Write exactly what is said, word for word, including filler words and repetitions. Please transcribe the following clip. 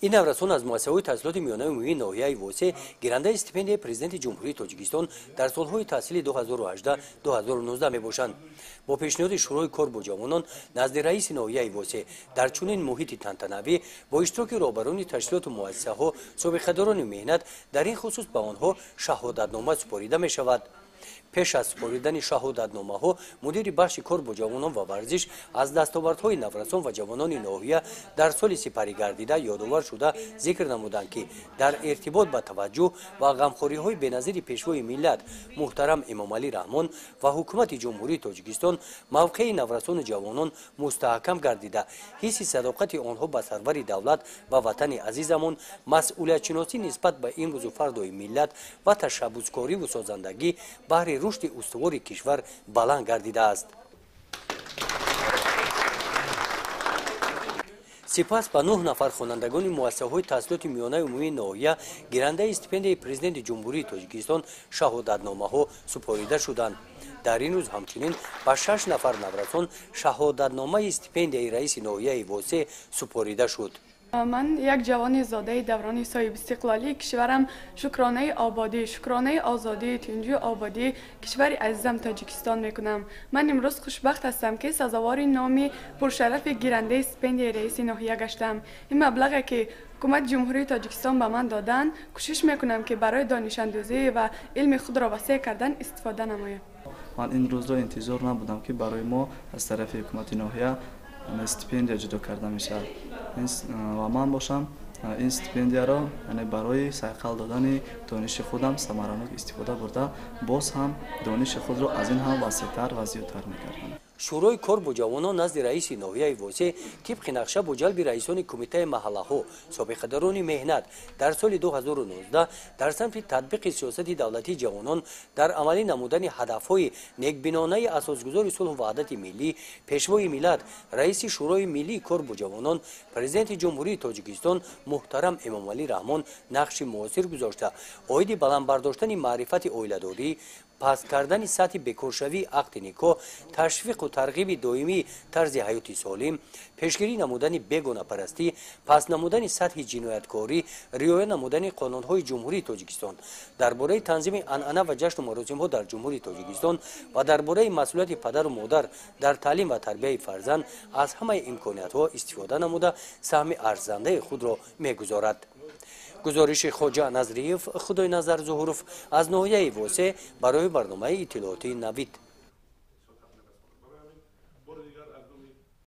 این نوراсон از مؤسسه‌های تحصیلات میانه عمومی ناحیه واسه گیرنده استیپندیای پرزیدنت جمهوری تاجیکستان در سالهای تحصیلی دو هزار و هجده دو هزار و نوزده میباشند. با پیشنهاد شورای کار با جوانان نزد رئیس ناحیه واسه در چنین محیط تنتنوی با اشتراک رهبران تشکیلات و مؤسسه‌ها سابقه‌داران مهنت در این خصوص به آنها شهادتنامه سپرده می شود. پیش از سپردن شهادتنامه ها مدیر بخش کار با جوانان و ورزش از دستاوردهای نورسان و جوانان ناحیه در سال سپری گردیده یادآور شده ذکر نمودند که در ارتباط با توجه و غمخوری های بنظیر پیشوای ملت محترم امام علی رحمان و حکومت جمهوری تاجیکستان موقع نورسان و جوانان مستحکم گردیده حس صداقت آنها به سرور دولت و وطن عزیزمان مسئولیت شناسی نسبت به این روز فردای ملت و تشبثکاری و سازندگی بهر رشد استوار کشور بلند گردیده است. سپس به نه نفر خوانندگان مؤسسه‌های تحصیلات میانه عمومی ناحیه گیرنده استیپندیای پرزیدنت جمهوری تاجیکستان شهادتنامه‌ها سپرده شدند. در این روز همچنین به شش نفر نورسان شهادتنامه استیپندیای رئیس ناحیه واسه سپرده شد. من یک جوان زاده دوران صاحب استقلالی کشورم شکرانه آبادی شکرانه آزادی تنجو آبادی کشور عزیزم تاجیکستان میکنم. من امروز خوشبخت هستم که سزاوار نام پرشرف گیرنده استیپندیای رئیس ناحیه گشتم. این مبلغی که حکومت جمهوری تاجیکستان به من دادن کوشش میکنم که برای دانش اندوزی و علم خود را وسیع کردن استفاده نمایم. من این روز را انتظار نبودم که برای ما از طرف حکومت ناحیه استیپندیا جدا کرده میشه و من باشم این استیپندیا را یعنی برای سایقل دادن دانش خودم ثمرانک استفاده برده باز هم دانش خود را از این هم وسیع‌تر و زیادتر می‌کردم. شورای کار با جوانان نزد رئیس ناحیه واسه طبق نقشه با جلب رئیسان کمیته محله‌ها سابقه‌داران مهنت در سال دو هزار و نوزده در سمت تطبیق سیاست دولتی جوانان در عملی نمودن هدف‌های نیکبینانه اساسگذار صلح و وحدت ملی پیشوای ملت رئیس شورای ملی کار با جوانان پرزیدنت جمهوری تاجیکستان محترم امام علی رحمان نقش موثر گذاشته عاید بلند برداشتن معرفت اویله‌داری پس کردن سطح بکارشوی عقد نکاح تشویق و ترغیب دائمی طرز حیات سالم پیشگیری نمودن بیگانه پرستی پس نمودن سطح جنایتکاری رعایت نمودن قانون‌های جمهوری تاجیکستان درباره تنظیم عنعنه و جشن و مراسم‌ها در جمهوری تاجیکستان و درباره مسئولیت پدر و مادر در تعلیم و تربیت فرزند از همه امکانیت‌ها استفاده نموده سهم ارزنده خود را می‌گذارد. گزارش خواجه نظریف خدای نظر ظهوروف از ناحیه واسه برای برنامه اطلاعاتی نوید.